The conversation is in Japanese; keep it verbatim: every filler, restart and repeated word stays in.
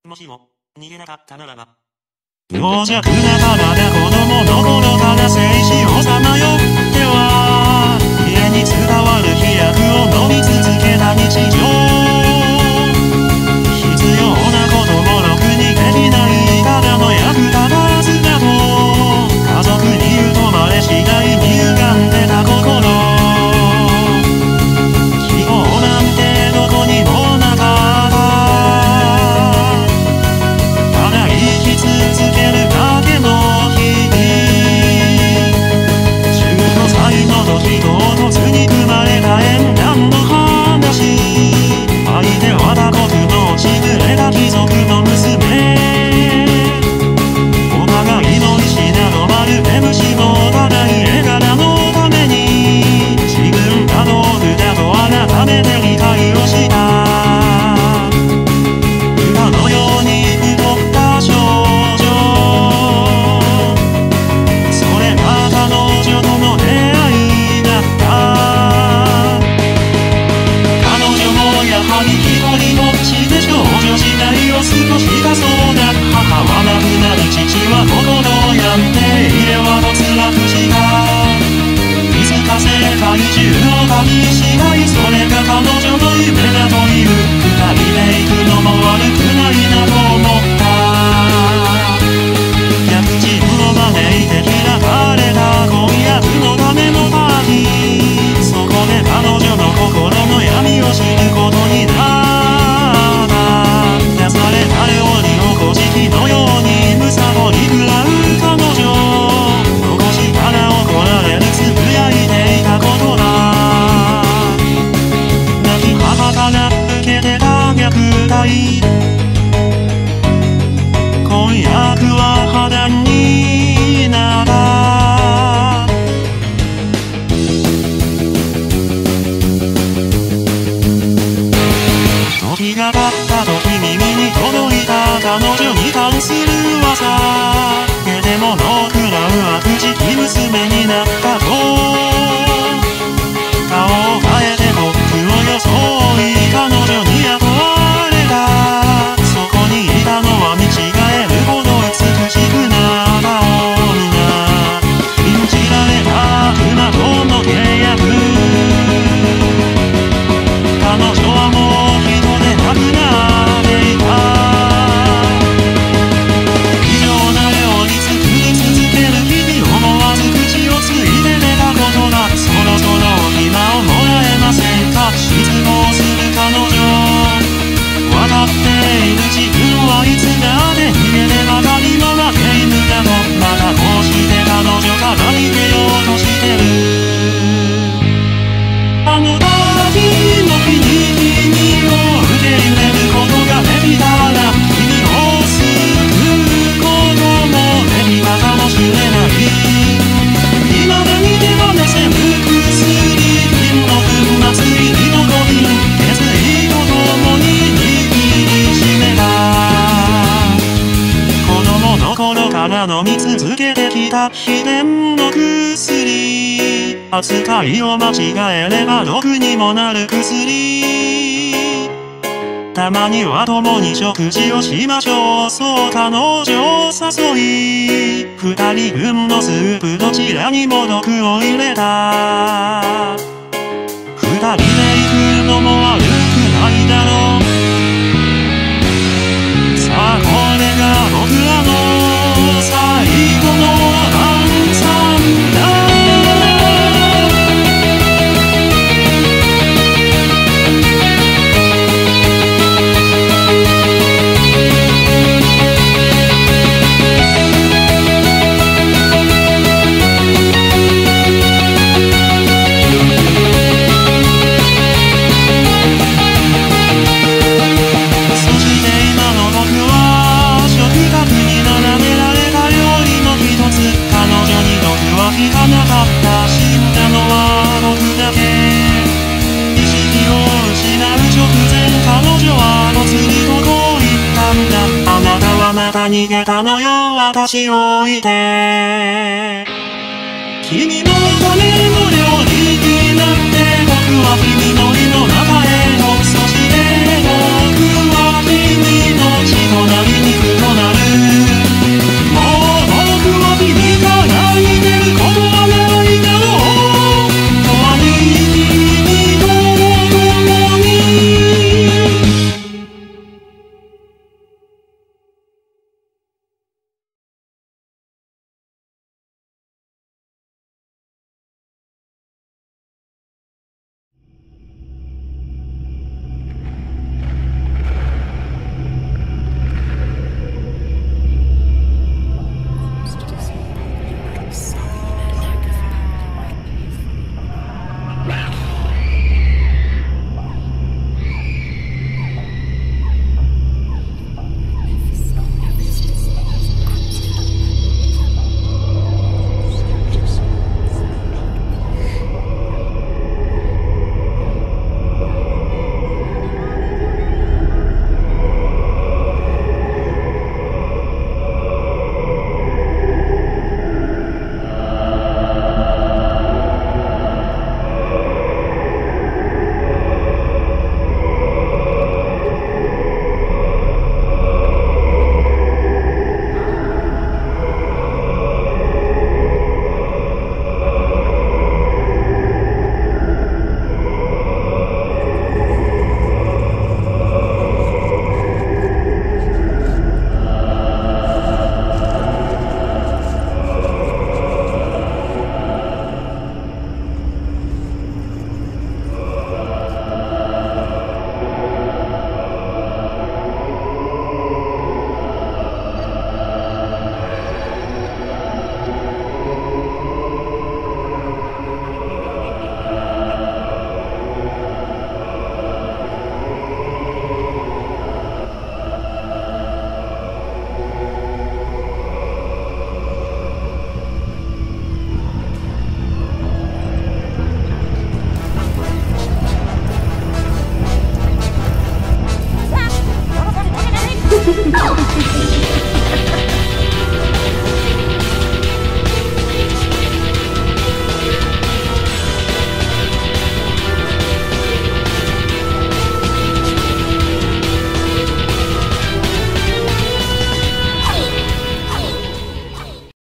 もしも逃げなかったならば、 病弱な体、子供の頃から生死をさまよっては家に伝わる飛躍を飲み続けた日常。必要なこともろくにできないただの役立たずだと家族に疎まれ次第に歪んでた心。希望なんてどこにもなかった。ただ生き続けるだけの日々。じゅうごさいの時唐突に組まれた縁談の話。相手は他国のちぐれた貴族の娘。お互いの意志などまるで無視の互い絵柄のために自分が道具だと改めて理解をした。歌のように太った少女。それが彼女との出会いだった。彼女もやはり一人ぼっちで少女時代を過ごしたそうだ。母は亡くなり父は心を病んで家は没落した。いつか世界中を旅したい、それが彼女の夢だという。二人で行くのも悪くないなと思った。客人を招いて開かれた婚約のためのパーティー。そこで彼女の心の闇を知ることになった。出された料理を古事記のようにむさぼり食らう彼女。残しから怒られるつぶやいていたことだ。亡き母から受けてた虐待。婚約は破談になった。時が経った時耳に届いた彼女に関する噂。手でもの食らう悪事き娘になったと。顔を変えて僕を装い彼女に雇われた。そこにいたのは見違えるほど美しくなった女。禁じられた悪魔との契約。彼女はもう人でなくなっていた。異常な料理作り続ける日々、思わず口をついて出たことだ。そろそろお暇をもらえませんか。失望する彼女。分かっている自分はいつだって逃げてばかりの負け犬だと。またこうして彼女から逃げようとしてる。あの時の日に君を受け入れることができたら、君を救うこともできたかもしれない。未だに手放せぬ薬、金の粉末入りのコイン、決意とともに握りしめた。子供の頃から飲み続けてきた秘伝の薬。扱いを間違えれば毒にもなる薬。たまには共に食事をしましょう、そう彼女を誘い、二人分のスープどちらにも毒を入れた。二人で行くのも悪くないだろう。さあこれが僕らの最後の晩餐だ。逃げたのよ私を置いて。君のための料理になって僕は君の胃の中への